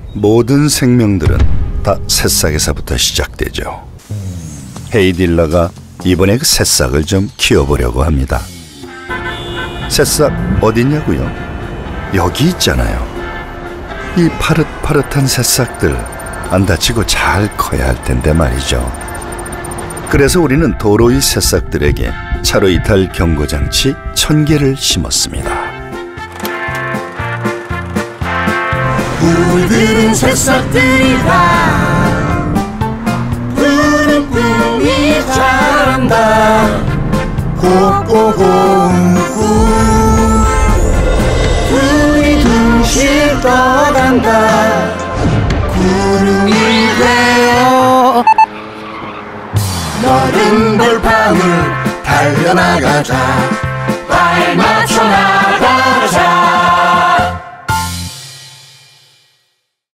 모든 생명들은 다 새싹에서부터 시작되죠. 헤이딜러가 이번에 그 새싹을 좀 키워보려고 합니다. 새싹 어딨냐고요? 여기 있잖아요. 이 파릇파릇한 새싹들 안 다치고 잘 커야 할 텐데 말이죠. 그래서 우리는 도로 위 새싹들에게 차로 이탈 경고장치 1000개를 심었습니다. 물들은 새싹들이다. 푸른 꿈이 자란다. 곱고 고운 꿈 불이 둥실 떠간다. 구름이 되어 너른 벌판을 달려나가자.